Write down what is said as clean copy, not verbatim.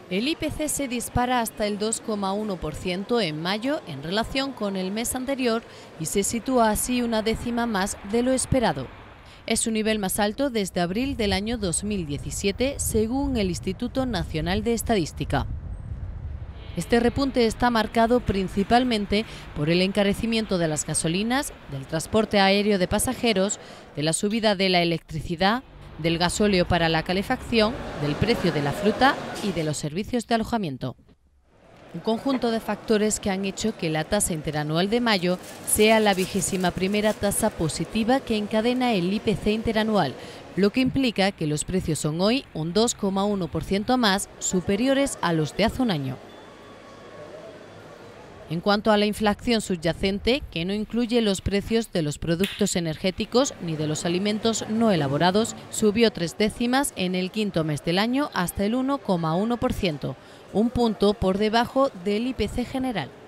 El IPC se dispara hasta el 2,1% en mayo en relación con el mes anterior y se sitúa así una décima más de lo esperado. Es su nivel más alto desde abril del año 2017, según el Instituto Nacional de Estadística. Este repunte está marcado principalmente por el encarecimiento de las gasolinas, del transporte aéreo de pasajeros, de la subida de la electricidad, del gasóleo para la calefacción, del precio de la fruta y de los servicios de alojamiento. Un conjunto de factores que han hecho que la tasa interanual de mayo sea la 21ª tasa positiva que encadena el IPC interanual, lo que implica que los precios son hoy un 2,1% más superiores a los de hace un año. En cuanto a la inflación subyacente, que no incluye los precios de los productos energéticos ni de los alimentos no elaborados, subió 3 décimas en el quinto mes del año hasta el 1,1%, un punto por debajo del IPC general.